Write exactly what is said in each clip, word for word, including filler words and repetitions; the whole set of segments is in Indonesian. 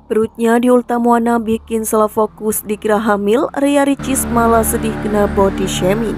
Perutnya di Ultamoana bikin salah fokus dikira hamil, Ria Ricis malah sedih kena body shaming.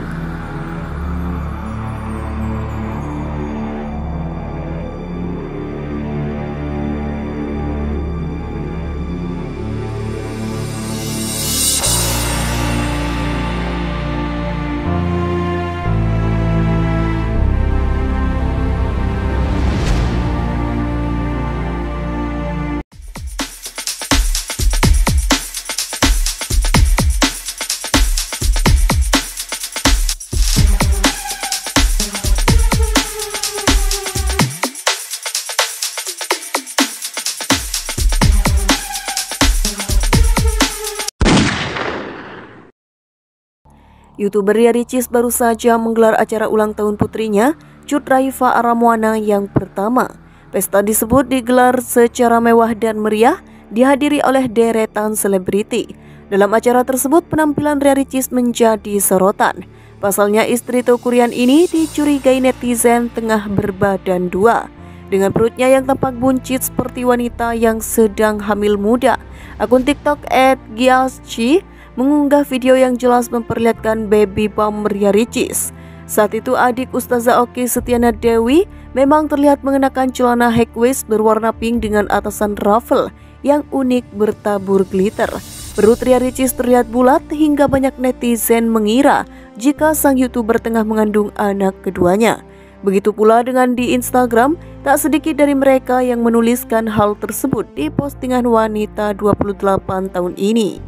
YouTuber Ria Ricis baru saja menggelar acara ulang tahun putrinya, Cut Raifa Aramoana yang pertama. Pesta disebut digelar secara mewah dan meriah, dihadiri oleh deretan selebriti. Dalam acara tersebut, penampilan Ria Ricis menjadi sorotan. Pasalnya istri Tokurian ini dicurigai netizen tengah berbadan dua, dengan perutnya yang tampak buncit seperti wanita yang sedang hamil muda. Akun TikTok et giasci mengunggah video yang jelas memperlihatkan baby bump Ria Ricis. Saat itu adik Ustazah Oki Setiana Dewi memang terlihat mengenakan celana high waist berwarna pink dengan atasan ruffle yang unik bertabur glitter. Perut Ria Ricis terlihat bulat hingga banyak netizen mengira jika sang YouTuber tengah mengandung anak keduanya. Begitu pula dengan di Instagram, tak sedikit dari mereka yang menuliskan hal tersebut di postingan wanita dua puluh delapan tahun ini.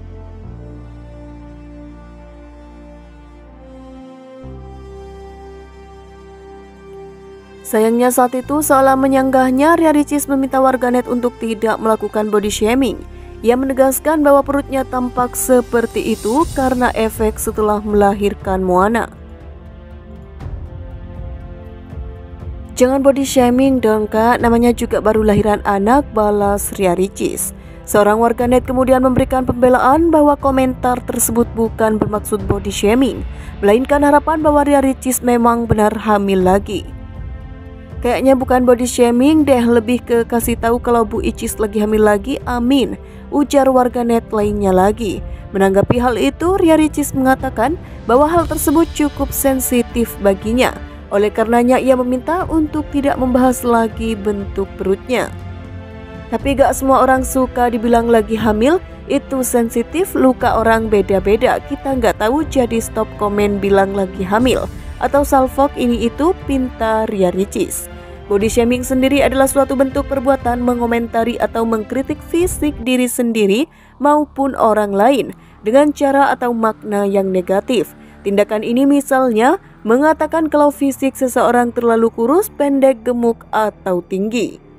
Sayangnya saat itu seolah menyanggahnya, Ria Ricis meminta warganet untuk tidak melakukan body shaming. Ia menegaskan bahwa perutnya tampak seperti itu karena efek setelah melahirkan Moana. Jangan body shaming dong kak, namanya juga baru lahiran anak, balas Ria Ricis. Seorang warganet kemudian memberikan pembelaan bahwa komentar tersebut bukan bermaksud body shaming, melainkan harapan bahwa Ria Ricis memang benar hamil lagi. Kayaknya bukan body shaming deh, lebih ke kasih tahu kalau Bu Icis lagi hamil lagi, amin, ujar warganet lainnya lagi. Menanggapi hal itu, Ria Ricis mengatakan bahwa hal tersebut cukup sensitif baginya. Oleh karenanya ia meminta untuk tidak membahas lagi bentuk perutnya. Tapi gak semua orang suka dibilang lagi hamil, itu sensitif, luka orang beda-beda, kita gak tahu jadi stop komen bilang lagi hamil atau salfok ini itu, pinta Ria Ricis. Body shaming sendiri adalah suatu bentuk perbuatan mengomentari atau mengkritik fisik diri sendiri maupun orang lain dengan cara atau makna yang negatif. Tindakan ini misalnya mengatakan kalau fisik seseorang terlalu kurus, pendek, gemuk, atau tinggi.